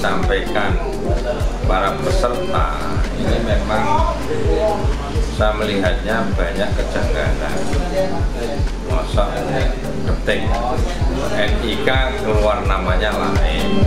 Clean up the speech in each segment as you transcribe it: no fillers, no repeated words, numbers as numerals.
disampaikan para peserta ini memang saya melihatnya banyak kejanggalan. Masa ketik NIK keluar namanya lain.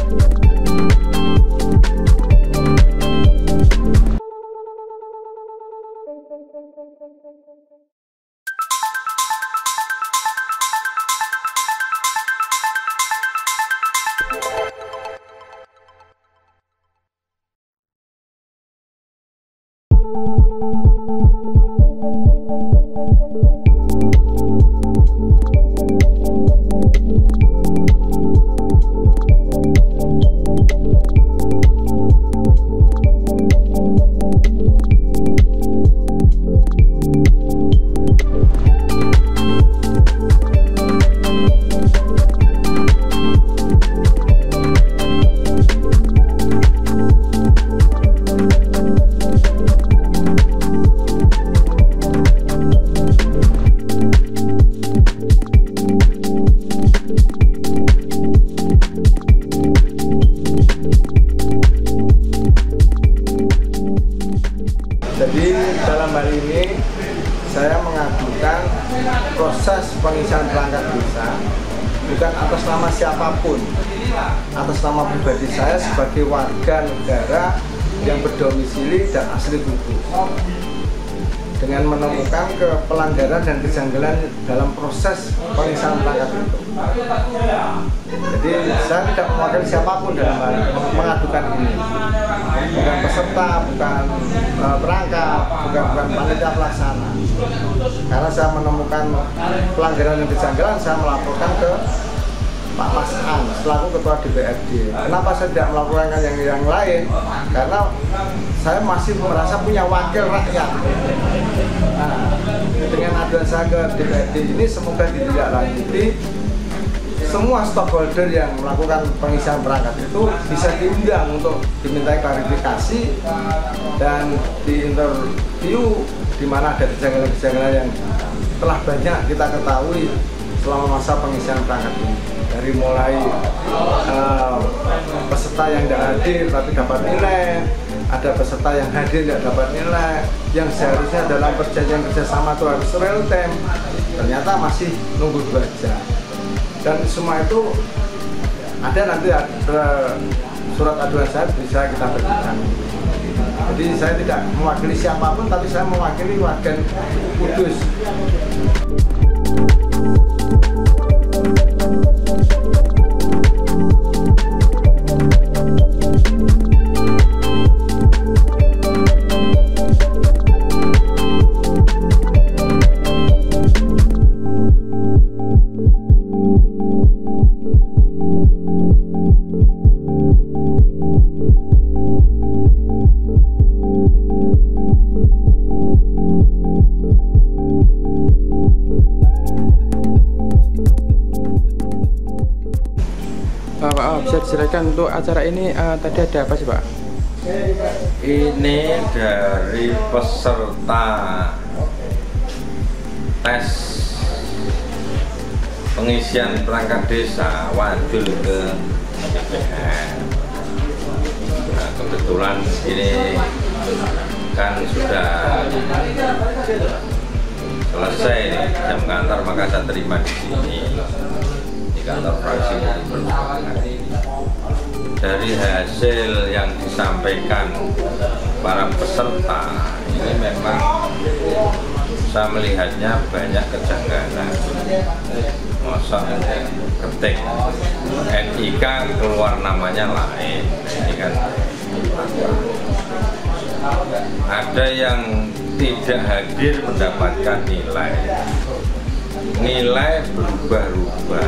Jadi dalam hal ini saya mengajukan proses pengisian perangkat desa bukan atas nama siapapun, atas nama pribadi saya sebagai warga negara yang berdomisili dan asli Kudus, dengan menemukan pelanggaran dan kejanggalan dalam proses pengisian perangkat itu. Jadi saya tidak mewakili siapapun dalam hal mengadukan ini, bukan peserta, bukan perangkat, bukan panitia pelaksana. Karena saya menemukan pelanggaran dan kejanggalan, saya melaporkan ke Pak Mas An selaku Ketua DPRD. Kenapa saya tidak melaporkan yang lain? Karena saya masih merasa punya wakil rakyat. Nah, dengan aduan saya ke DPRD ini semoga ditindaklanjuti. Semua stakeholder yang melakukan pengisian perangkat itu bisa diundang untuk dimintai klarifikasi dan diinterview di mana ada kejanggalan-kejanggalan yang telah banyak kita ketahui selama masa pengisian perangkat ini. Dari mulai peserta yang tidak hadir tapi dapat nilai, ada peserta yang hadir tidak dapat nilai, yang seharusnya dalam perjanjian kerjasama itu harus real time, ternyata masih nunggu 2 jam. Dan semua itu ada, nanti ada surat aduan saya bisa kita berikan. Jadi saya tidak mewakili siapapun, tapi saya mewakili warga Kudus. Pak, bisa dijelaskan untuk acara ini tadi ada apa sih Pak? Ini dari peserta tes pengisian perangkat desa wajib ke DPR. Nah, kebetulan ini kan sudah selesai jam kantor, maka saya terima di sini di kantor fraksi. Dari hasil yang disampaikan para peserta ini memang saya melihatnya banyak kejanggalan. Masa ketik NIK keluar namanya lain, ini kan ada yang tidak hadir mendapatkan nilai berubah-ubah.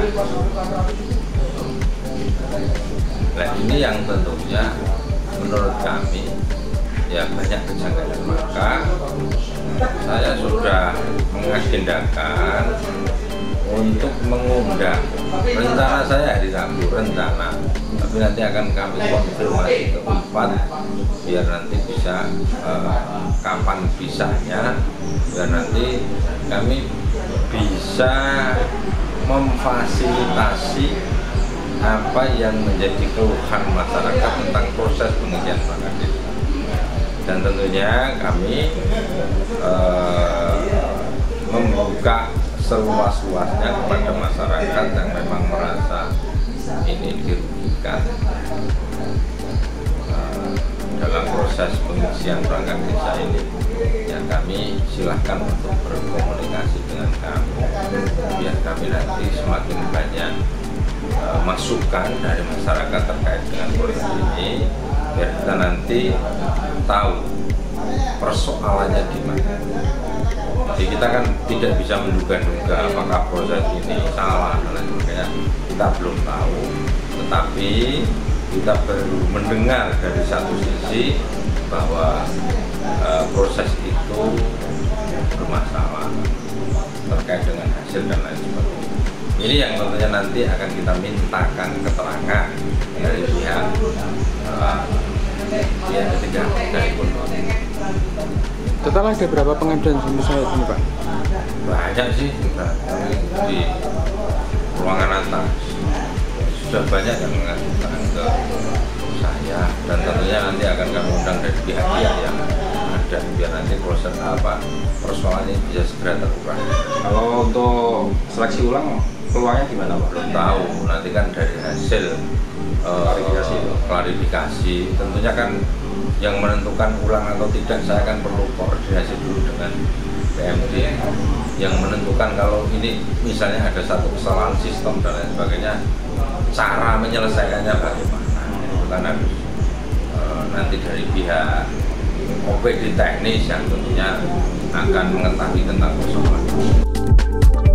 Nah, ini yang tentunya menurut kami ya banyak kejanggalan. Maka saya sudah mengagendakan untuk mengundang, rencana saya hari Rabu, tapi nanti akan kami konfirmasi ke Unpad biar nanti bisa kapan bisanya, biar nanti kami bisa memfasilitasi apa yang menjadi keluhan masyarakat tentang proses pengisian perangkat desa. Dan tentunya kami membuka seluas-luasnya kepada masyarakat yang memang merasa ini dirugikan dalam proses pengisian perangkat desa ini. Ya, kami silahkan untuk berkomunikasi dengan kami, biar kami nanti semakin banyak masukan dari masyarakat terkait dengan proses ini, biar kita nanti tahu persoalannya di mana. Jadi kita kan tidak bisa menduga-duga apakah proses ini salah dan lain sebagainya, kita belum tahu, tetapi kita baru mendengar dari satu sisi bahwa proses itu bermasalah terkait dengan hasil dan lain sebagainya. Ini yang tentunya nanti akan kita mintakan keterangan dari pihak ketiga dari Pondok. Total ada berapa pengaduan sampai saat ini, Pak? Banyak sih, kami di ruangan atas sudah banyak yang mengajukan ke saya, dan tentunya nanti akan kami undang dari pihak-pihak yang ada biar nanti proses persoalan ini bisa segera terurai. Kalau untuk seleksi ulang peluangnya gimana, Pak? Belum tahu, nanti kan dari hasil klarifikasi tentunya kan yang menentukan ulang atau tidak, saya akan perlu koordinasi dulu dengan PMD yang menentukan kalau ini misalnya ada satu kesalahan sistem dan lain sebagainya, cara menyelesaikannya bagaimana. Itu kan harus nanti dari pihak OPD teknis yang tentunya akan mengetahui tentang persoalan.